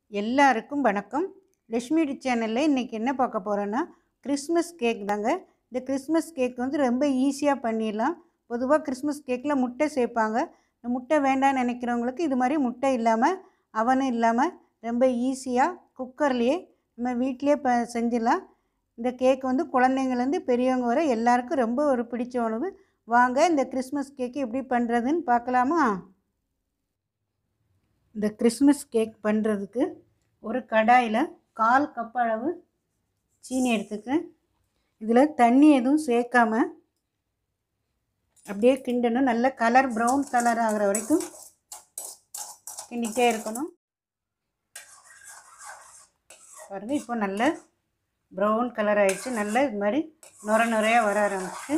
எல்லாருக்கும் வணக்கம். லக்ஷ்மி சேனலில் இன்றைக்கி என்ன பார்க்க போகிறோன்னா கிறிஸ்மஸ் கேக் தாங்க. இந்த கிறிஸ்மஸ் கேக் வந்து ரொம்ப ஈஸியாக பண்ணிடலாம். பொதுவாக கிறிஸ்மஸ் கேக்கில் முட்டை சேர்ப்பாங்க. இந்த முட்டை வேண்டாம்னு நினைக்கிறவங்களுக்கு இது மாதிரி முட்டை இல்லாமல் அவனும் இல்லாமல் ரொம்ப ஈஸியாக குக்கர்லேயே நம்ம வீட்டிலே செஞ்சிடலாம். இந்த கேக் வந்து குழந்தைங்கள்லேருந்து பெரியவங்க வரை எல்லாருக்கும் ரொம்ப ஒரு பிடிச்ச உணவு. வாங்க இந்த கிறிஸ்மஸ் கேக்கு எப்படி பண்ணுறதுன்னு பார்க்கலாமா? இந்த கிறிஸ்மஸ் கேக் பண்ணுறதுக்கு ஒரு கடாயில் 1/4 கப் அளவு சீனி எடுத்துக்கிறேன். இதில் தண்ணி எதுவும் சேர்க்காம அப்படியே கிண்டணும். நல்ல கலர் ப்ரௌன் கலர் ஆகிற வரைக்கும் கிண்டிகிட்டே இருக்கணும். பாருங்கள், இப்போ நல்ல ப்ரௌன் கலர் ஆகிடுச்சு. நல்ல இது மாதிரி நுர நுரையாக வர ஆரம்பிச்சு.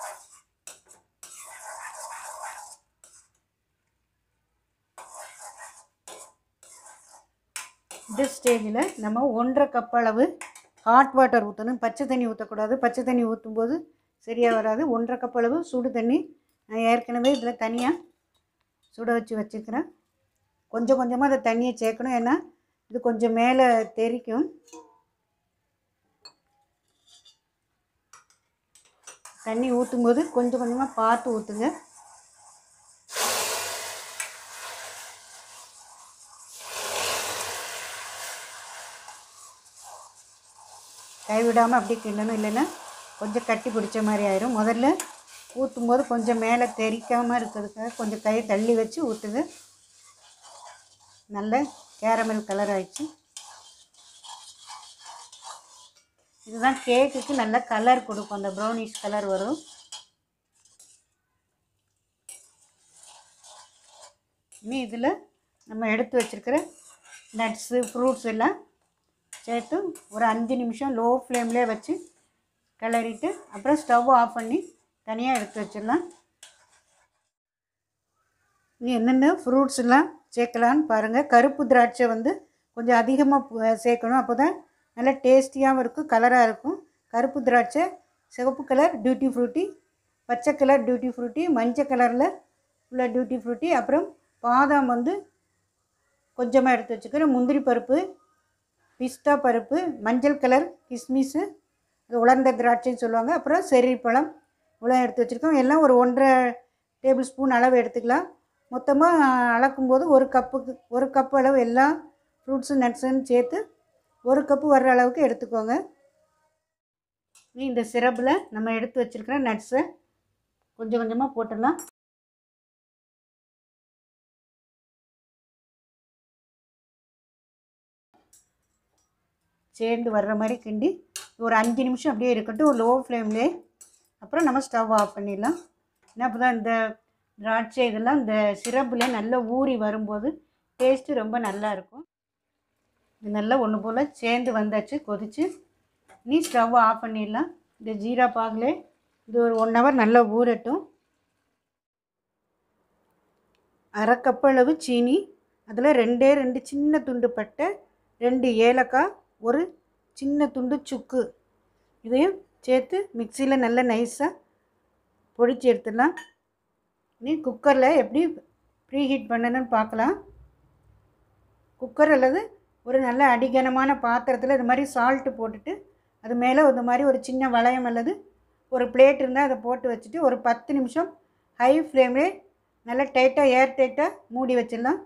இந்த ஸ்டேஜில் நம்ம 1/2 கப் அளவு ஹாட் வாட்டர் ஊற்றணும். பச்சை தண்ணி ஊற்றக்கூடாது. பச்சை தண்ணி ஊற்றும்போது சரியாக வராது. 1/2 கப் அளவு சுடு தண்ணி நான் ஏற்கனவே இதில் தனியாக சுட வச்சுக்கிறேன். கொஞ்சம் கொஞ்சமாக அந்த தண்ணியை சேர்க்கணும். ஏன்னா இது கொஞ்சம் மேலே தெரிக்கும். தண்ணி ஊற்றும்போது கொஞ்சம் கொஞ்சமாக பார்த்து ஊற்றுங்க. கைவிடாமல் அப்படி கிண்டணும், இல்லைன்னா கொஞ்சம் கட்டி பிடிச்ச மாதிரி ஆயிரும். முதல்ல ஊற்றும்போது கொஞ்சம் மேலே தெரிக்காமல் இருக்கிறதுக்காக கொஞ்சம் கையை தள்ளி வச்சு ஊற்றுங்க. நல்ல கேரமல் கலர் ஆயிடுச்சு. இதுதான் கேக்குக்கு நல்ல கலர் கொடுக்கும். அந்த ப்ரௌனிஷ் கலர் வரும். இனி இதில் நம்ம எடுத்து வச்சுருக்கிற நட்ஸு ஃப்ரூட்ஸ் எல்லாம் சேர்த்து ஒரு 5 நிமிஷம் லோ ஃப்ளேம்லேயே வச்சு கிளறிட்டு அப்புறம் ஸ்டவ் ஆஃப் பண்ணி தனியாக எடுத்து வச்சிடலாம். இனி என்னென்ன ஃப்ரூட்ஸ் எல்லாம் சேர்க்கலான்னு பாருங்கள். கருப்பு திராட்சை வந்து கொஞ்சம் அதிகமாக சேர்க்கணும். அப்போ தான் நல்லா டேஸ்டியாகவும் இருக்கும், கலராக இருக்கும். கருப்பு திராட்சை, சிவப்பு கலர் டியூட்டி ஃப்ரூட்டி, பச்சை கலர் டியூட்டி ஃப்ரூட்டி, மஞ்சள் கலரில் உள்ள டியூட்டி ஃப்ரூட்டி, அப்புறம் பாதாம் வந்து கொஞ்சமாக எடுத்து வச்சுக்கிறேன். முந்திரி பருப்பு, பிஸ்தா பருப்பு, மஞ்சள் கலர் கிஸ்மிஸு, அது உலர்ந்த திராட்சைன்னு சொல்லுவாங்க. அப்புறம் செர்ரி பழம் இவ்வளோ எடுத்து வச்சுருக்கோம். எல்லாம் ஒரு 1.5 டேபிள் ஸ்பூன் அளவு எடுத்துக்கலாம். மொத்தமாக அளக்கும்போது ஒரு கப் அளவு எல்லா ஃப்ரூட்ஸு நட்ஸுன்னு சேர்த்து 1 கப்பு வர்ற அளவுக்கு எடுத்துக்கோங்க. இந்த சிரப்பில் நம்ம எடுத்து வச்சுருக்கிற நட்ஸை கொஞ்சம் கொஞ்சமாக போட்டுடலாம். சேர்ந்து வர்ற மாதிரி கிண்டி ஒரு 5 நிமிஷம் அப்படியே இருக்கட்டும், ஒரு லோ ஃப்ளேம்லேயே. அப்புறம் நம்ம ஸ்டவ் ஆஃப் பண்ணிடலாம். ஏன்னா அப்போ தான் இந்த திராட்சை இதெல்லாம் இந்த சிரப்பில் நல்லா ஊறி வரும்போது டேஸ்ட்டு ரொம்ப நல்லா இருக்கும். இது நல்லா ஒன்று போல் சேர்ந்து வந்தாச்சு, கொதிச்சு. நீ ஸ்டவ் ஆஃப் பண்ணிடலாம். இந்த ஜீரா பாகில் இது ஒரு 1 ஹவர் நல்லா ஊறட்டும். 1/2 கப் அளவு சீனி, அதில் 2 சின்ன துண்டு பட்டை, 2 ஏலக்காய், ஒரு சின்ன துண்டு சுக்கு, இதையும் சேர்த்து மிக்சியில் நல்லா நைஸாக பொடிச்சு எடுத்துடலாம். நீ குக்கரில் எப்படி ப்ரீ ஹீட் பண்ணணும்னு பார்க்கலாம். குக்கர் அல்லது ஒரு நல்ல அடிகனமான பாத்திரத்தில் இது மாதிரி சால்ட்டு போட்டுட்டு அது மேலே இது மாதிரி ஒரு சின்ன வளையம் அல்லது ஒரு பிளேட் இருந்தால் அதை போட்டு வச்சுட்டு ஒரு 10 நிமிஷம் ஹை ஃப்ளேம்லே நல்லா டைட்டாக ஏர் டைட்டாக மூடி வச்சிடலாம்.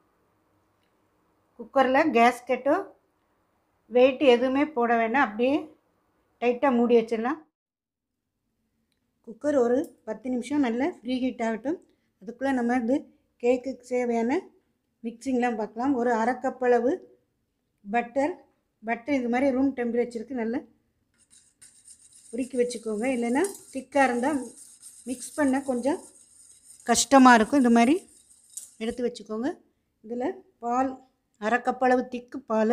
குக்கரில் கேஸ்கெட்டோ வெயிட் எதுவுமே போட வேண்டாம், அப்படியே டைட்டாக மூடி வச்சிடலாம். குக்கர் ஒரு 10 நிமிஷம் நல்லா ப்ரீ ஹீட் ஆகட்டும். அதுக்குள்ளே நம்ம இது கேக்குக்கு தேவையான மிக்சிங்லாம் பார்க்கலாம். ஒரு 1/2 கப் அளவு பட்டர் இது மாதிரி ரூம் டெம்பரேச்சருக்கு நல்லா உருக்கி வச்சுக்கோங்க. இல்லைன்னா திக்காக இருந்தால் மிக்ஸ் பண்ண கொஞ்சம் கஷ்டமாக இருக்கும். இது மாதிரி எடுத்து வச்சுக்கோங்க. இதில் பால் 1/2 கப் அளவு திக்கு பால்,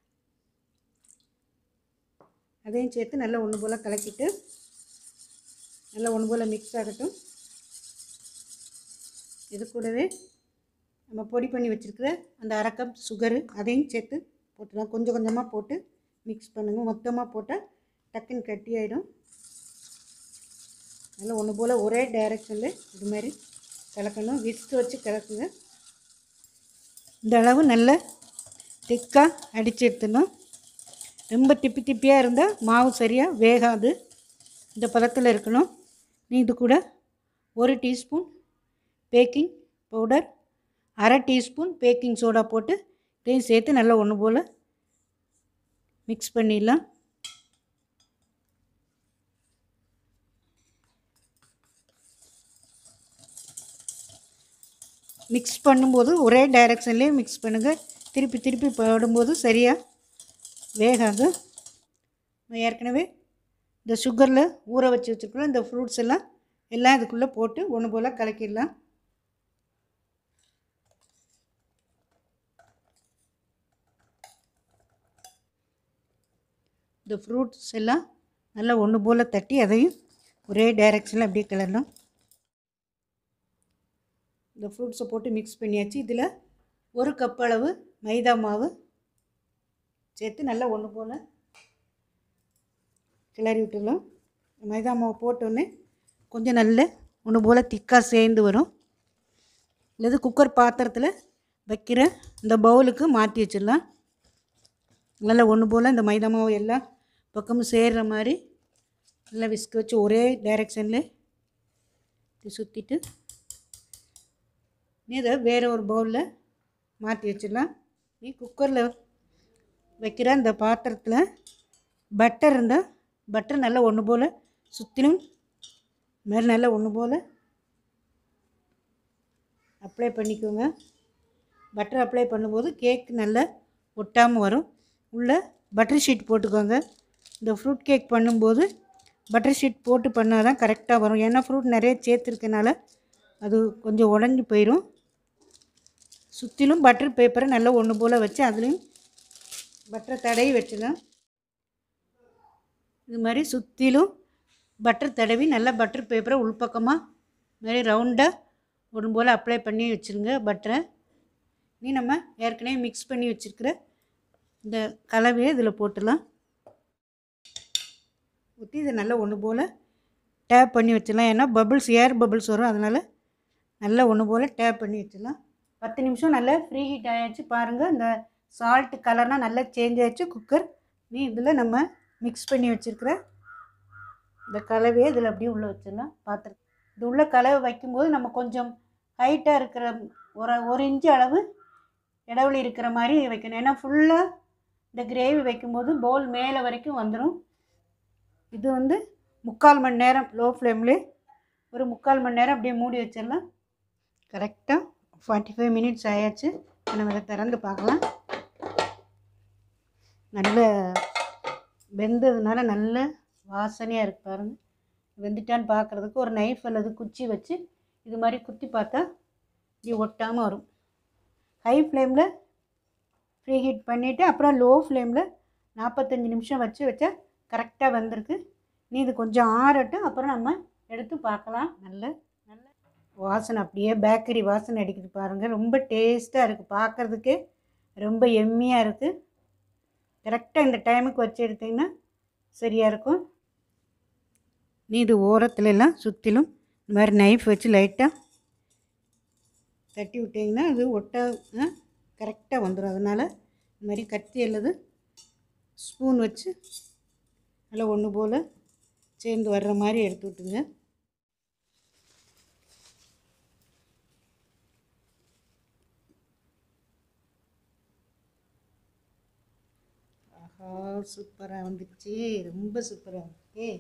அதையும் சேர்த்து நல்லா ஒன்று போல் கலக்கிட்டு நல்லா ஒன்று போல் மிக்ஸ் ஆகட்டும். இது கூடவே நம்ம பொடி பண்ணி வச்சுருக்கிற அந்த 1/2 கப் சுகரு அதையும் சேர்த்து போட்டுடலாம். கொஞ்சம் கொஞ்சமாக போட்டு மிக்ஸ் பண்ணுங்கள். மொத்தமாக போட்டால் டக்குன்னு கட்டி ஆகிடும். நல்லா ஒன்று போல் ஒரே டைரெக்ஷனில் இது மாதிரி கலக்கணும். விஸ்க் வச்சு கலக்குங்க. இந்த அளவு நல்ல திக்காக அடித்து எடுத்துடணும். ரொம்ப திப்பி திப்பியாக இருந்தால் மாவு சரியாக வேகாது. இந்த பதத்தில் இருக்கணும். இது கூட 1 teaspoon baking powder, 1/2 teaspoon baking soda போட்டு இதையும் சேர்த்து நல்லா ஒன்று போல் மிக்ஸ் பண்ணிடலாம். மிக்ஸ் பண்ணும்போது ஒரே டைரெக்ஷன்லேயே மிக்ஸ் பண்ணுங்கள். திருப்பி திருப்பி போடும்போது சரியாக வேகாது. ஏற்கனவே இந்த சுகரில் ஊற வச்சு வச்சுருக்கோம். இந்த ஃப்ரூட்ஸ் எல்லாம் இதுக்குள்ளே போட்டு ஒன்று போல் கலக்கிடலாம். இந்த ஃப்ரூட்ஸ் எல்லாம் நல்லா ஒன்று போல் தட்டி அதையும் ஒரே டைரெக்ஷனில் அப்படியே கிளறணும். இந்த ஃப்ரூட்ஸை போட்டு மிக்ஸ் பண்ணியாச்சு. இதில் 1 கப் அளவு மைதா மாவு சேர்த்து நல்லா ஒன்று போல் கிளறி விட்டுடலாம். மைதா மாவு போட்டோன்னே கொஞ்சம் நல்ல ஒன்று போல் திக்காக சேர்ந்து வரும். இல்லது குக்கர் பாத்திரத்தில் வைக்கிற இந்த பவுலுக்கு மாற்றி வச்சிடலாம். நல்லா ஒன்று போல் இந்த மைதா மாவு எல்லா பக்கமும் சேர்கிற மாதிரி நல்லா விஸ்க் வச்சு ஒரே டைரெக்ஷனில் சுற்றிட்டு இதை வேறு ஒரு பவுலில் மாற்றி வச்சிடலாம். குக்கரில் வைக்கிற அந்த பாத்திரத்தில் பட்டர் இருந்தால் பட்டர் நல்லா ஒன்று போல் சுற்றிலும் மேலே நல்லா ஒன்று போல் அப்ளை பண்ணிக்கோங்க. பட்டர் அப்ளை பண்ணும்போது கேக் நல்லா ஒட்டாமல் வரும். உள்ளே பட்டர் ஷீட் போட்டுக்கோங்க. இந்த ஃப்ரூட் கேக் பண்ணும்போது பட்டர் ஷீட் போட்டு பண்ணால் தான் கரெக்டாக வரும். ஏன்னா ஃப்ரூட் நிறைய சேர்த்துருக்கனால அது கொஞ்சம் உடஞ்சி போயிடும். சுற்றிலும் பட்டர் பேப்பரை நல்லா ஒன்று போல் வச்சு அதுலேயும் பட்டரை தடவி வச்சிடலாம். இது மாதிரி சுற்றிலும் பட்டர் தடவி நல்லா பட்டர் பேப்பரை உள்பக்கமாக மாதிரி ரவுண்டாக ஒன்று போல் அப்ளை பண்ணி வச்சுருங்க பட்டரை. நம்ம ஏற்கனவே மிக்ஸ் பண்ணி வச்சுருக்கிற இந்த கலவையை இதில் போட்டுடலாம். ஊற்றி இதை நல்லா ஒன்று போல் டேப் பண்ணி வச்சிடலாம். ஏன்னா பபிள்ஸ் ஏர் பபிள்ஸ் வரும். அதனால் நல்லா ஒன்று போல் டேப் பண்ணி வச்சிடலாம். 10 நிமிஷம் நல்லா ஃப்ரீ ஹீட் ஆகிடுச்சு. பாருங்கள், இந்த சால்ட் கலர்னால் நல்லா சேஞ்ச் ஆகிடுச்சு குக்கர். இதில் நம்ம மிக்ஸ் பண்ணி வச்சுருக்கிற இந்த கலவையை இதில் அப்படியே உள்ளே வச்சிடலாம். பாத்திரம் இது உள்ள கலவை வைக்கும்போது நம்ம கொஞ்சம் ஹைட்டாக இருக்கிற ஒரு இன்ச்சு அளவு இடைவெளி இருக்கிற மாதிரி வைக்கணும். ஏன்னா ஃபுல்லாக இந்த கிரேவி வைக்கும்போது பவுல் மேலே வரைக்கும் வந்துடும். இது 3/4 மணி நேரம் லோ ஃப்ளேம்லேயே ஒரு 3/4 மணி நேரம் அப்படியே மூடி வச்சிடலாம். கரெக்டாக 45 மினிட்ஸ் ஆயாச்சு. நம்ம இதை திறந்து பார்க்கலாம். நல்ல வெந்ததுனால நல்ல வாசனையாக இருக்குது. பாருங்கள், வெந்துட்டான்னு பார்க்குறதுக்கு ஒரு நைஃப் அல்லது குச்சி வச்சு இது மாதிரி குத்தி பார்த்தா இப்படி ஒட்டாமல் வரும். ஹை ஃப்ளேமில் ஃப்ரீ ஹீட் பண்ணிவிட்டு அப்புறம் லோ ஃப்ளேமில் 45 நிமிஷம் வச்சா கரெக்டாக வந்திருக்கு. இது கொஞ்சம் ஆறட்டும், அப்புறம் நம்ம எடுத்து பார்க்கலாம். நல்ல வாசனை அப்படியே பேக்கரி வாசனை அடிக்குது பாருங்கள். ரொம்ப டேஸ்ட்டாக இருக்குது. பார்க்குறதுக்கே ரொம்ப எம்மியாக இருக்குது. கரெக்டாக இந்த டைமுக்கு வச்சு எடுத்திங்கன்னா சரியாக இருக்கும். இது ஓரத்துலலாம் சுற்றிலும் இந்த மாதிரி நைஃப் வச்சு லைட்டாக தட்டி விட்டிங்கன்னா அது கரெக்டாக வந்துடும். அதனால் இந்த மாதிரி கத்தி அல்லது ஸ்பூன் வச்சு நல்லா ஒன்று போல் சேர்ந்து வர்ற மாதிரி எடுத்து விட்டுங்க. ஆஹா, சூப்பராக வந்துடுச்சு. ரொம்ப சூப்பராக இருக்கு.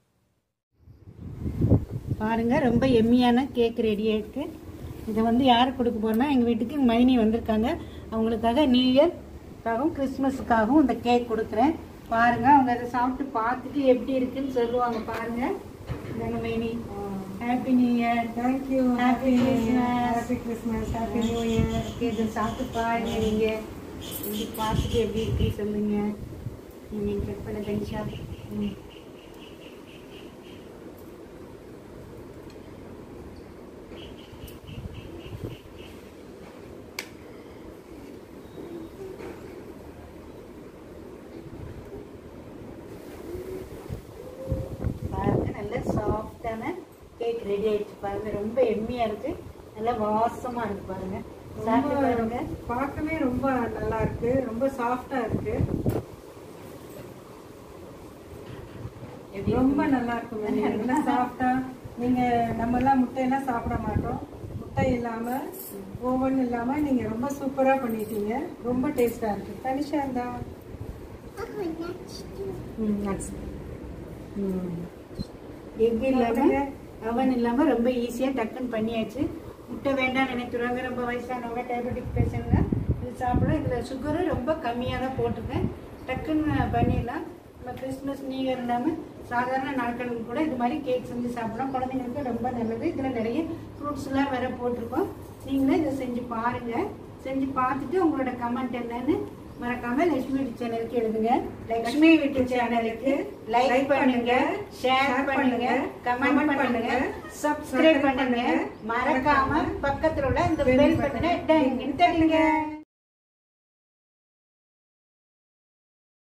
பாருங்கள், ரொம்ப எம்மியான கேக் ரெடி ஆகிருக்கு. இதை யாருக்கு கொடுக்க போகிறேன்னா எங்கள் வீட்டுக்கு மைனி வந்திருக்காங்க. அவங்களுக்காக நியூ இயர்க்காகவும் கிறிஸ்மஸுக்காகவும் இந்த கேக் கொடுக்குறேன். பாருங்கள், அவங்க அதை சாப்பிட்டு பார்த்துட்டு எப்படி இருக்குன்னு சொல்லுவாங்க. பாருங்கள், இந்த மைனி happy new year. Thank you. Happy Christmas. Happy new year. இதை சாப்பிட்டு பாருங்கள். நீங்கள் இப்படி பார்த்துட்டு எப்படி இருக்குன்னு சொல்லுங்கள். நீங்கள் செக் பண்ண தனிஷா. சாஃப்டான கேக் ரெடி ஆகிடுச்சு பாருங்கள். ரொம்ப எம்மியாக இருக்குது. நல்லா வாசமாக இருக்குது பாருங்கள். சாப்பிட்டு பாருங்க. பார்க்கவே ரொம்ப நல்லா இருக்கு, ரொம்ப சாஃப்டா இருக்கு, ரொம்ப நல்லா இருக்கு. நல்லா சாஃப்டா. நீங்க நம்ம எல்லாம் முட்டையெல்லாம் சாப்பிட மாட்டோம், முட்டை இல்லாம ஓவன் இல்லாம நீங்க ரொம்ப சூப்பரா பண்ணிட்டீங்க. ரொம்ப டேஸ்டா இருக்கு. தனிஷா இருந்தா எக் இல்லாம அவன் இல்லாம ரொம்ப ஈஸியா டக்குன்னு பண்ணியாச்சு. முட்டை வேண்டாம் நினைக்கிறாங்க, ரொம்ப வயசானவங்க, டயபெட்டிக் பேஷண்ட்ங்க இது சாப்பிடலாம். இதில் சுகரும் ரொம்ப கம்மியாக தான் போட்டிருக்கேன். டக்குன்னு பண்ணிடலாம். நம்ம கிறிஸ்மஸ் நியூ இயர் இல்லாமல் சாதாரண நாட்களுக்கு கூட இது மாதிரி கேக் செஞ்சு சாப்பிடலாம். குழந்தைங்களுக்கு ரொம்ப நல்லது. இதில் நிறைய ஃப்ரூட்ஸ்லாம் வேற போட்டிருக்கோம். நீங்களே இதை செஞ்சு பாருங்கள். செஞ்சு பார்த்துட்டு உங்களோட கமெண்ட் என்னன்னு மறக்காம லட்சுமி வீட்டு சேனலுக்கு எழுதுங்க. லட்சுமி வீட்டு சேனலுக்கு லைக் பண்ணுங்க, ஷேர் பண்ணுங்க, கமெண்ட் பண்ணுங்க, சப்ஸ்கிரைப் பண்ணுங்க. மறக்காம பக்கத்துல உள்ள இந்த பெல் பட்டனை டங் தட்டுங்க.